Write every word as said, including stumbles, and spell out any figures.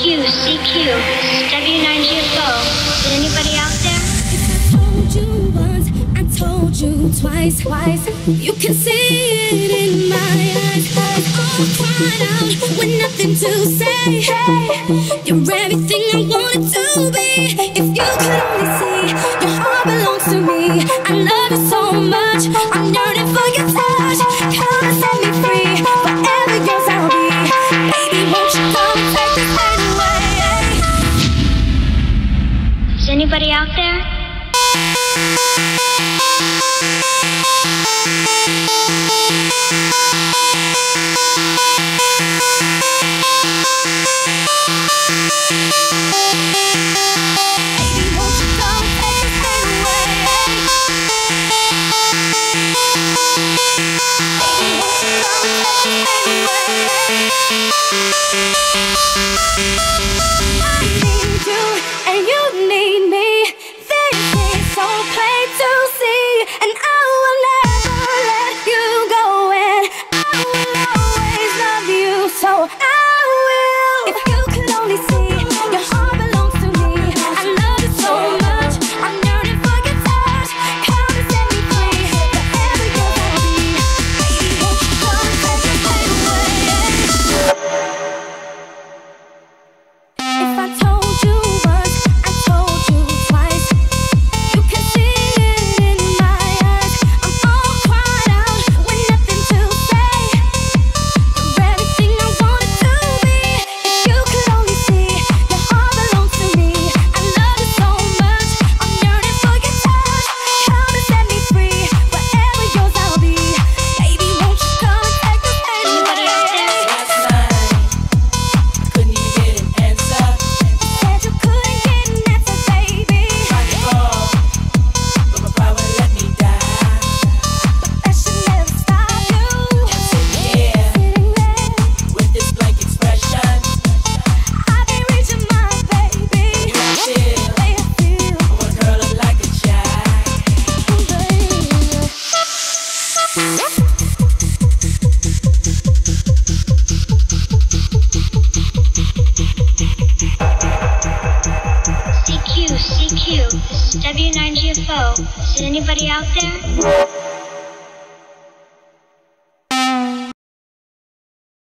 Q, C Q, W nine G F O. Is anybody out there? I told you once, I told you twice, twice. You can see it in my eyes. All cried out with nothing to say. You're everything I wanted to be. If you could only see, your heart belongs to me. I love you so much, I'm yearning for your touch. Come and set me free, forever yours I'll be. Baby, won't you come and take this pain away? Is anybody out there? Baby, won't you come and take this pain away? Baby, won't you come and take this pain away? I need you and you need me. This is so plain to see, and I will never let you go, and I will always love you, so I will. If you could only see, your heart belongs to me. I love you so much, I'm yearning for your touch. Come and set me free, forever yours I'll be. Baby, won't you come and take this pain away? If I told you once, I told you twice. You can see it in my eyes. I'm all cried out with nothing to say. You're everything I wanted to be. If you could only see, your heart belongs to me. I love you so much, I'm yearning for your touch. Come and set me free, forever yours I'll be. Baby, won't you come and take this pain Anybody out away? there? Last night, couldn't even get an answer. Said you couldn't get an answer, baby. Tried to call, but my power let me die. That should never stop you. Sitting here Sitting there, with this blank expression, I can't reach your mind, baby. I feel The way I feel, I wanna curl up like a jack. C Q, C Q, this is W nine G F O. Is anybody out there?